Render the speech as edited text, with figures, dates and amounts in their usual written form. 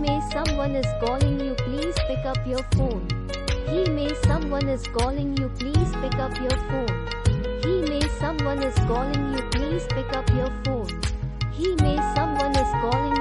Mei Someone is calling you, please pick up your phone. Mei Someone is calling you, please pick up your phone. Mei Someone is calling you, please pick up your phone. Mei Someone is calling